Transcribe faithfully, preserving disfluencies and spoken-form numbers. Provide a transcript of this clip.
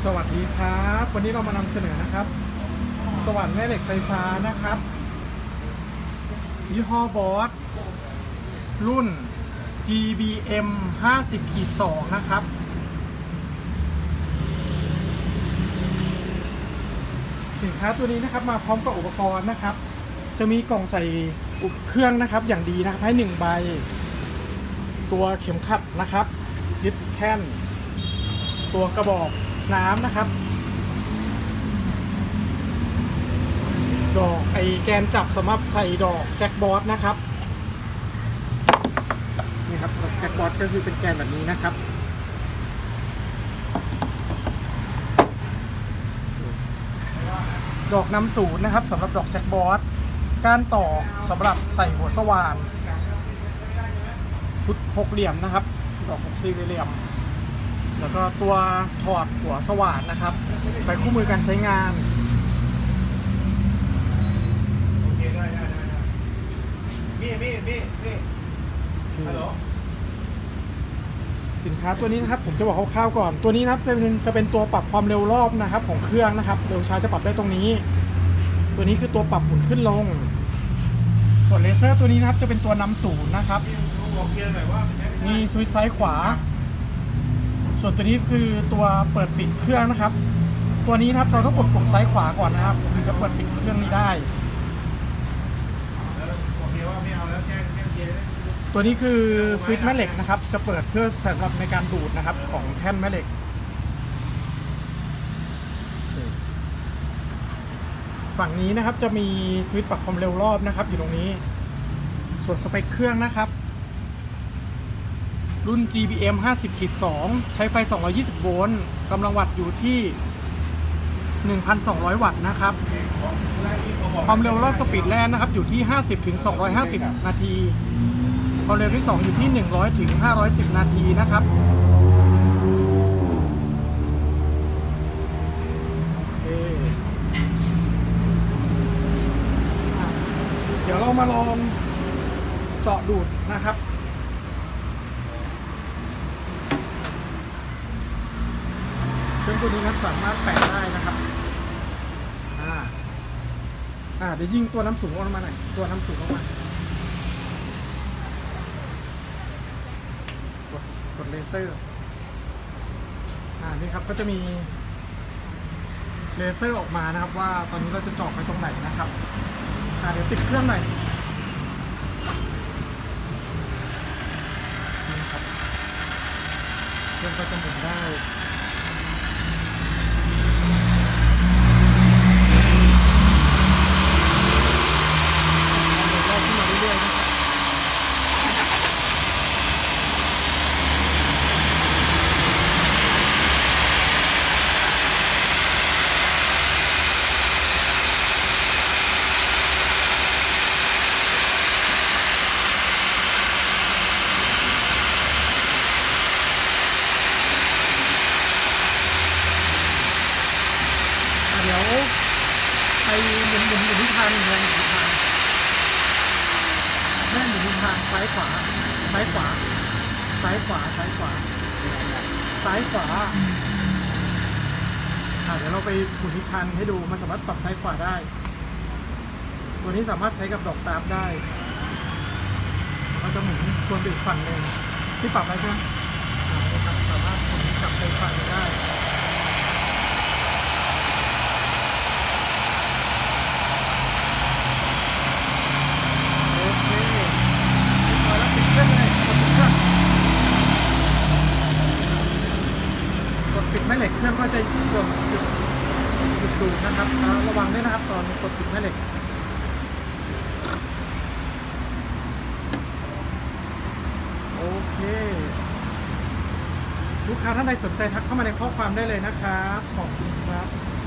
สวัสดีครับวันนี้เรามานำเสนอนะครับสว่านแม่เหล็กไฟฟ้านะครับยี่ห้อบอสรุ่น จี บี เอ็ม ห้าสิบ สอง นะครับสินค้าตัวนี้นะครับมาพร้อมกับอุปกรณ์นะครับจะมีกล่องใส่เครื่องนะครับอย่างดีนะครับให้หนึ่งใบตัวเข็มขัดนะครับยึดแท่นตัวกระบอกน้ำนะครับดอกไอแกนจับสำหรับใส่ดอกแจ็คบอสนะครับนี่ครับแจ็คบอสก็คือเป็นแกนแบบนี้นะครับดอกนำศูนย์นะครับสำหรับดอกแจ็คบอสก้านต่อสำหรับใส่หัวสว่านชุดหกเหลี่ยมนะครับดอกหกสี่เหลี่ยมแล้วก็ตัวถอดหัวสว่านนะครับไปคู่มือการใช้งานโอเคได้ได้ได้มีมีมีมีฮัลโหลสินค้าตัวนี้นะครับผมจะบอกคร่าวๆก่อนตัวนี้นะครับเป็นจะเป็นตัวปรับความเร็วรอบนะครับของเครื่องนะครับเร็วช้าจะปรับได้ตรงนี้ตัวนี้คือตัวปรับหมุนขึ้นลงส่วนเลเซอร์ตัวนี้นะครับจะเป็นตัวนำศูนย์นะครับมีสวิตช์ซ้ายขวาส่วนตัวนี้คือตัวเปิดปิดเครื่องนะครับตัวนี้นะครับเราต้องกดปุ่มซ้ายขวาก่อนนะครับถึงจะเปิดปิดเครื่องนี้ได้ตัวนี้คือสวิตช์แม่เหล็กนะครับจะเปิดเพื่อสำหรับในการดูดนะครับของแท่นแม่เหล็กฝั่งนี้นะครับจะมีสวิตช์ปรับความเร็วรอบนะครับอยู่ตรงนี้ส่วนสเปคเครื่องนะครับรุ่น จี บี เอ็ม ห้าสิบ สอง ใช้ไฟสองร้อยยี่สิบโวลต์กำลังวัตต์อยู่ที่ หนึ่งพันสองร้อย วัตต์นะครับความเร็วรอบสปีดแลนนะครับอยู่ที่ ห้าสิบถึงสองร้อยห้าสิบ นาทีความเร็วที่สองอยู่ที่ หนึ่งร้อยถึงห้าร้อยสิบ นาทีนะครับโอเคเดี๋ยวเรามาลองเจาะดูดนะครับเครื่องตัวนี้ครับสามารถแปะได้นะครับอ่าอ่าเดี๋ยวยิงตัวน้ำสูงออกมาหน่อยตัวน้ำสูงออกมากดกดเลเซอร์อ่านี่ครับก็จะมีเลเซอร์ออกมานะครับว่าตอนนี้เราจะเจาะไปตรงไหนนะครับอ่าเดี๋ยวติดเครื่องหน่อยนี่ครับเครื่องก็จะหมุนได้เดี๋ยวไปหมุนหมุนหมุนทิศทางแรงหมุนทิศทางแม่หมุนทิศทางซ้ายขวาซ้ายขวาซ้ายขวาซ้ายขวาซ้ายขวาอ่าเดี๋ยวเราไปหมุนทิศทางให้ดูมันสามารถปรับซ้ายขวาได้ตัวนี้สามารถใช้กับดอกตาบได้เราจะหมุนควรไปอีกฝั่งหนึ่งที่ปรับได้ใช่ไหมครับสามารถหมุนกลับไปฝั่งได้ปิดแม่เหล็กเครื่องก็จะหยุดหยุดหยุดดูดนะครับระวังด้วยนะครับตอนกดปิดแม่เหล็กโอเคลูกค้าท่านใดสนใจทักเข้ามาในข้อความได้เลยนะครับขอบคุณครับ